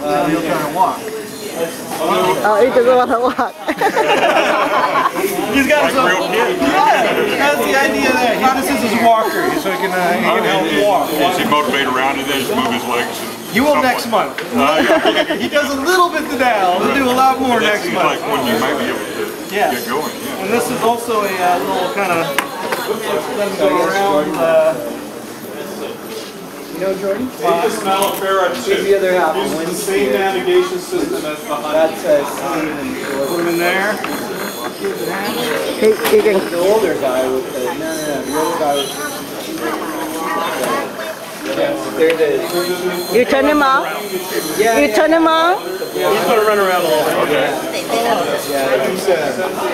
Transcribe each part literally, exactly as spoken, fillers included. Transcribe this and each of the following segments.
Uh, he'll try to walk. Oh, he doesn't want to walk. He's got some. Yeah, that's the idea there. He, this is his walker, so he can, uh, he can help walk. Is he motivated around and then just move his legs? He will next month. Uh, yeah. He does a little bit today. He'll do a lot more that next seems month. like when you might be able to yes. get going. Yeah. And this is also a uh, little kind of let him go around. Uh, You know, Jordan? Take the smell of Faire at two. The other half. Use the same navigation system as the honey. That says Steve and put him in there. He, he can. the older guy with the, no, no, no, the older guy with the, there it is. You turn him on? Yeah, You yeah, turn him on? Yeah, he's going to run around a little bit. Okay. yeah, he's uh,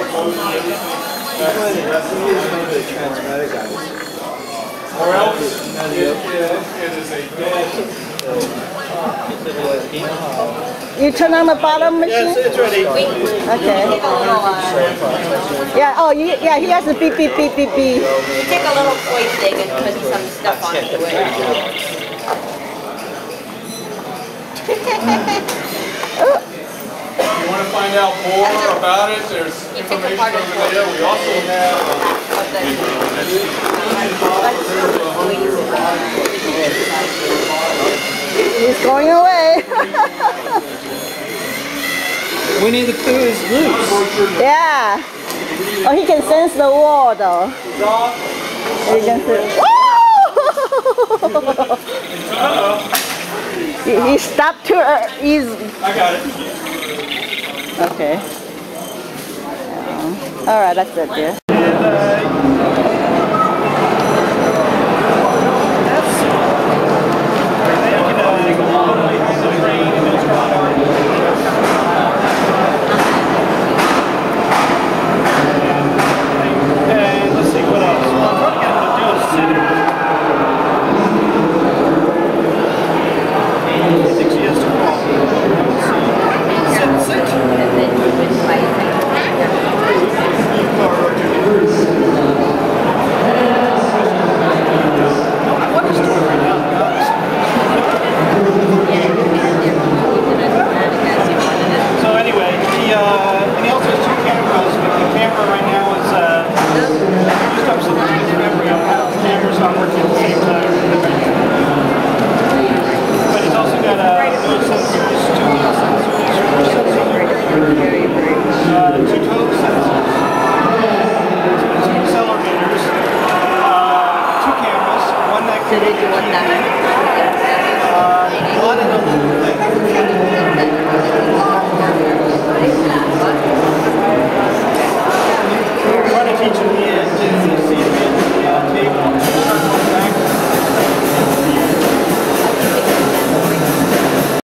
the transmatic guys. Or else, it, it, it is a dead. You turn on the bottom machine? Yes, it's ready. Okay. Yeah, oh, you, yeah, he has a beep, beep, beep, beep, beep. You take a little toy thing and put some stuff on it. If you want to find out more about it, there's information over there. We also have He's going away. Winnie the Pooh is loose. Yeah. Oh, he can sense the wall though. He can sense. he, he stopped to uh, he's. I got it. Okay. Um, all right, that's it, dear. And, uh,